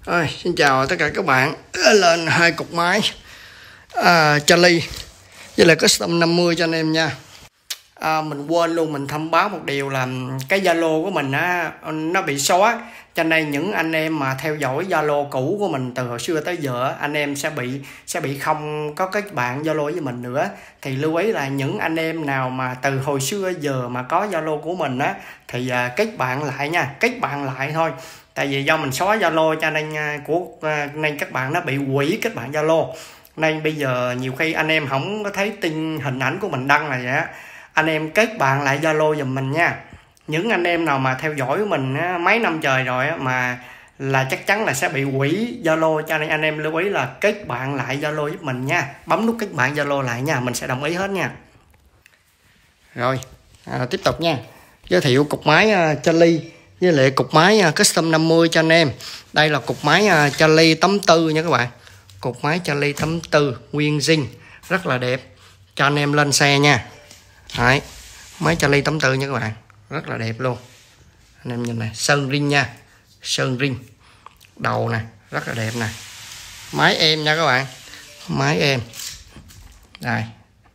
Xin chào tất cả các bạn. Lên 2 cục máy Charlie với lại custom 50 cho anh em nha. Mình quên luôn, mình thông báo một điều là cái Zalo của mình á, nó bị xóa, cho nên những anh em mà theo dõi Zalo cũ của mình từ hồi xưa tới giờ, anh em sẽ bị không có kết bạn Zalo với mình nữa. Thì lưu ý là những anh em nào mà từ hồi xưa giờ mà có Zalo của mình á thì kết bạn lại nha, kết bạn lại thôi. Tại vì do mình xóa Zalo cho nên các bạn nó bị hủy kết bạn Zalo. Nên bây giờ nhiều khi anh em không có thấy tin hình ảnh của mình đăng là vậy á, anh em kết bạn lại Zalo giùm mình nha. Những anh em nào mà theo dõi mình mấy năm trời rồi mà là chắc chắn là sẽ bị hủy Zalo, cho nên anh em lưu ý là kết bạn lại Zalo giúp mình nha. Bấm nút kết bạn Zalo lại nha, mình sẽ đồng ý hết nha. Rồi tiếp tục nha, giới thiệu cục máy Charlie với lại cục máy custom 50 cho anh em. Đây là cục máy Charlie 84 nha các bạn. Cục máy Charlie 84 nguyên zin rất là đẹp, cho anh em lên xe nha. Đấy, máy Charlie 84 nha các bạn, rất là đẹp luôn. Anh em nhìn này, sơn ring nha, sơn ring đầu nè, rất là đẹp nè. Máy em nha các bạn, máy em đây,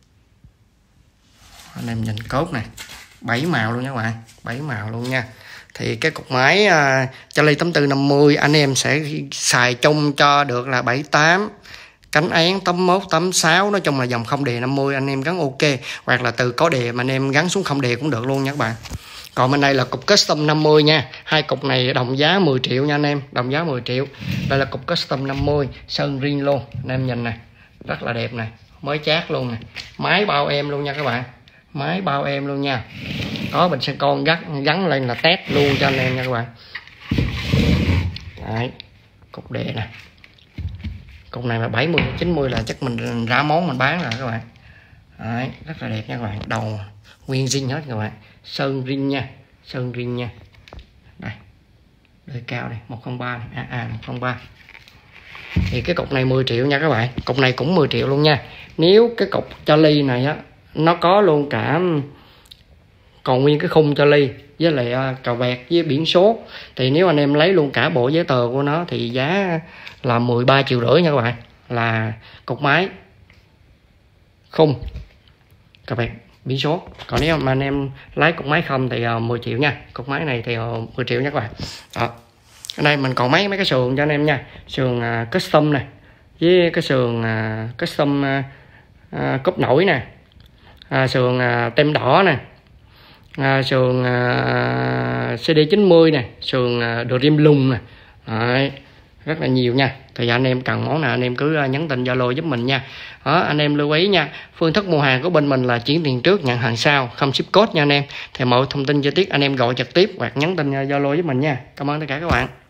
anh em nhìn cốt này, 7 màu luôn nha các bạn, 7 màu luôn nha. Thì cái cục máy Charlie 84 50 anh em sẽ xài chung cho được là 78 cánh án 81 86, nói chung là dòng không đề 50 anh em gắn ok, hoặc là từ có đề mà anh em gắn xuống không đề cũng được luôn nha các bạn. Còn bên đây là cục custom 50 nha, hai cục này đồng giá 10 triệu nha anh em, đồng giá 10 triệu. Đây là cục custom 50 sơn ring luôn, anh em nhìn này, rất là đẹp này, mới chát luôn nè. Máy bao em luôn nha các bạn, máy bao em luôn nha. Có bình xăng con gắn lên là test luôn cho anh em nha các bạn. Đấy, cục đề nè, cục này mà 70 90 là chắc mình ra món mình bán rồi các bạn. Đấy, rất là đẹp nha các bạn, đầu nguyên zin hết các bạn, sơn ring nha, sơn ring nha. Đây, đời cao đây 103 này, AA 103. Thì cái cục này 10 triệu nha các bạn, cục này cũng 10 triệu luôn nha. Nếu cái cục Charlie này á, nó có luôn cả còn nguyên cái khung Charlie với lại cà vẹt với biển số, thì nếu anh em lấy luôn cả bộ giấy tờ của nó thì giá là 13,5 triệu nha các bạn. Là cục máy, khung, cà vẹt, biển số. Còn nếu mà anh em lấy cục máy không thì 10 triệu nha. Cục máy này thì 10 triệu nha các bạn. Đó. Ở đây mình còn mấy cái sườn cho anh em nha. Sườn custom này, với cái sườn custom cúp nổi nè, sườn tem đỏ nè, sườn CD90 nè, sườn Dream lùng nè. Đấy, rất là nhiều nha. Thì anh em cần món nào anh em cứ nhắn tin Zalo giúp mình nha. Đó, anh em lưu ý nha, phương thức mua hàng của bên mình là chuyển tiền trước nhận hàng sau, không ship code nha anh em. Thì mọi thông tin chi tiết anh em gọi trực tiếp hoặc nhắn tin Zalo giúp mình nha. Cảm ơn tất cả các bạn.